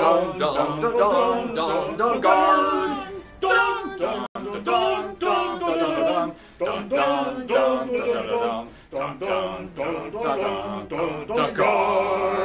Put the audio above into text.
dun dun dun dun dun dun guard. Dun dun dun dun dun dun dun dun dun dun dun dun dun dun dun dun dun guard.